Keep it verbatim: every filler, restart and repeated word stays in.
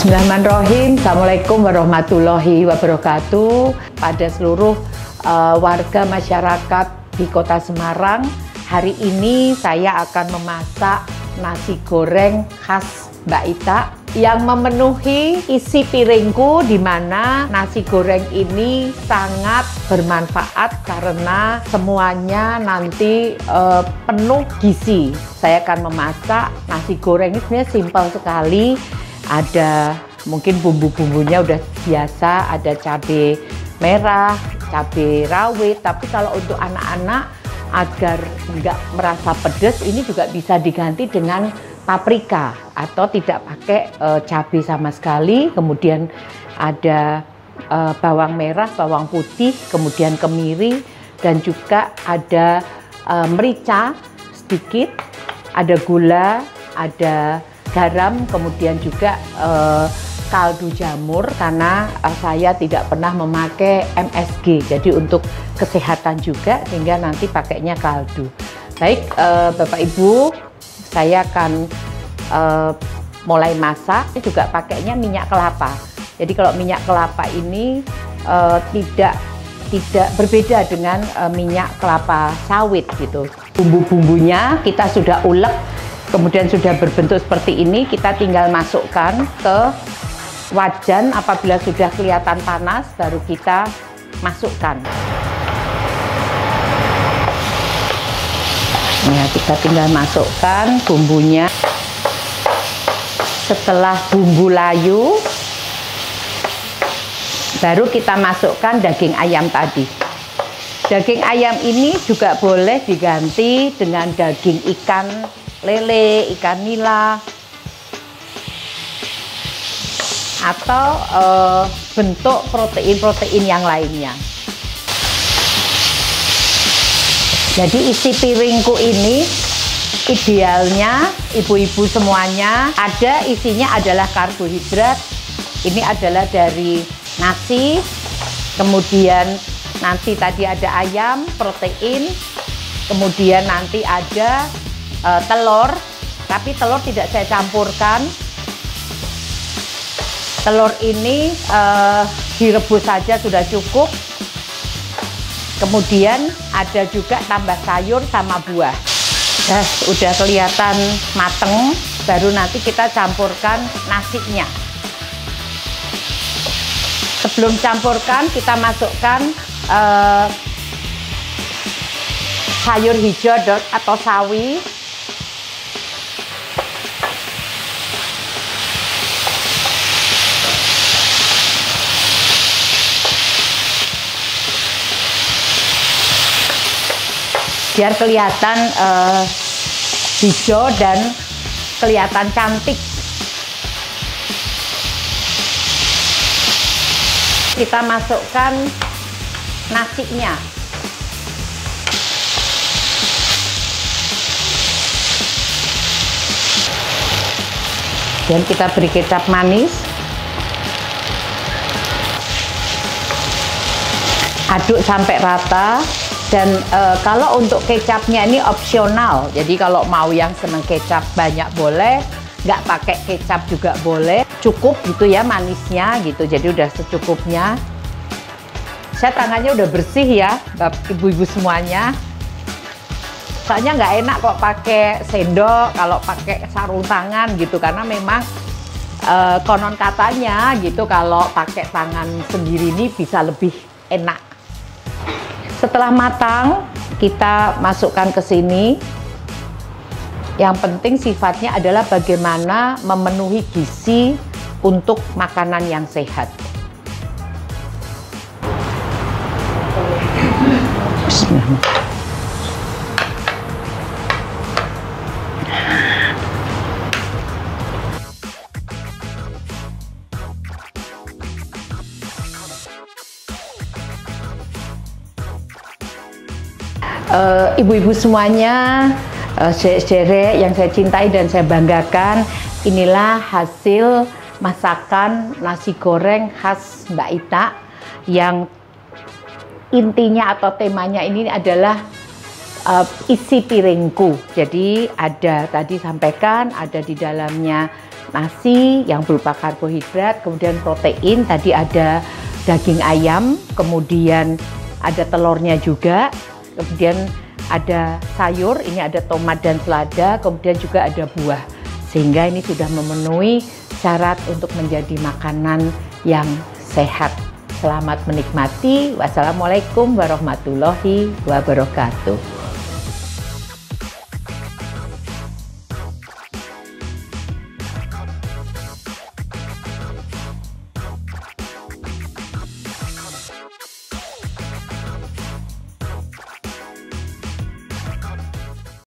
Bismillahirrahmanirrahim. Assalamualaikum warahmatullahi wabarakatuh. Pada seluruh uh, warga masyarakat di Kota Semarang, hari ini saya akan memasak nasi goreng khas Mbak Ita yang memenuhi isi piringku, di mana nasi goreng ini sangat bermanfaat karena semuanya nanti uh, penuh gizi. Saya akan memasak nasi goreng ini sebenarnya simpel sekali. Ada mungkin bumbu-bumbunya udah biasa, ada cabai merah, cabai rawit, tapi kalau untuk anak-anak agar nggak merasa pedas, ini juga bisa diganti dengan paprika atau tidak pakai e, cabai sama sekali. Kemudian ada e, bawang merah, bawang putih, kemudian kemiri, dan juga ada e, merica sedikit, ada gula, ada garam, kemudian juga eh, kaldu jamur karena eh, saya tidak pernah memakai M S G, jadi untuk kesehatan juga, sehingga nanti pakainya kaldu. Baik eh, Bapak Ibu, saya akan eh, mulai masak. Ini juga pakainya minyak kelapa. Jadi kalau minyak kelapa ini eh, tidak tidak berbeda dengan eh, minyak kelapa sawit gitu. Bumbu-bumbunya kita sudah ulek, kemudian sudah berbentuk seperti ini, kita tinggal masukkan ke wajan. Apabila sudah kelihatan panas, baru kita masukkan. Ya, kita tinggal masukkan bumbunya. Setelah bumbu layu, baru kita masukkan daging ayam tadi. Daging ayam ini juga boleh diganti dengan daging ikan lele, ikan nila, atau e, bentuk protein-protein yang lainnya. Jadi isi piringku ini idealnya ibu-ibu semuanya ada isinya adalah karbohidrat. Ini adalah dari nasi, kemudian nanti tadi ada ayam, protein, kemudian nanti ada Uh, telur, tapi telur tidak saya campurkan. Telur ini uh, direbus saja sudah cukup. Kemudian ada juga tambah sayur sama buah. Nah, udah kelihatan mateng, baru nanti kita campurkan nasinya. Sebelum campurkan, kita masukkan uh, sayur hijau atau sawi. Biar kelihatan uh, hijau dan kelihatan cantik. Kita masukkan nasinya. Dan kita beri kecap manis. Aduk sampai rata. Dan e, kalau untuk kecapnya ini opsional, jadi kalau mau yang seneng kecap banyak boleh, nggak pakai kecap juga boleh, cukup gitu ya manisnya gitu, jadi udah secukupnya. Saya tangannya udah bersih ya, ibu-ibu semuanya. Soalnya nggak enak kok pakai sendok, kalau pakai sarung tangan gitu, karena memang e, konon katanya gitu kalau pakai tangan sendiri ini bisa lebih enak. Setelah matang, kita masukkan ke sini. Yang penting sifatnya adalah bagaimana memenuhi gizi untuk makanan yang sehat. Bismillah. Ibu-ibu uh, semuanya, uh, saudara yang saya cintai dan saya banggakan, inilah hasil masakan nasi goreng khas Mbak Ita yang intinya atau temanya ini adalah uh, isi piringku. Jadi ada tadi sampaikan ada di dalamnya nasi yang berupa karbohidrat, kemudian protein, tadi ada daging ayam, kemudian ada telurnya juga, kemudian ada sayur, ini ada tomat dan selada, kemudian juga ada buah. Sehingga ini sudah memenuhi syarat untuk menjadi makanan yang sehat. Selamat menikmati. Wassalamualaikum warahmatullahi wabarakatuh.